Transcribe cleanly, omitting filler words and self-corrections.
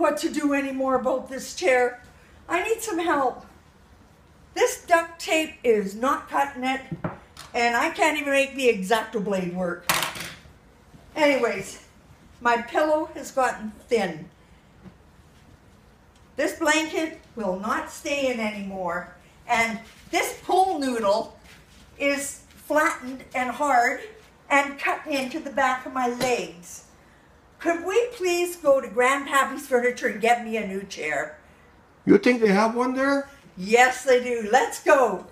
what to do anymore about this chair. I need some help. This duct tape is not cutting it, and I can't even make the X-Acto blade work. Anyways, my pillow has gotten thin. This blanket will not stay in anymore, and this pull noodle is flattened and hard and cut into the back of my legs. Could we please go to Grandpappy's Furniture and get me a new chair? You think they have one there? Yes, they do. Let's go.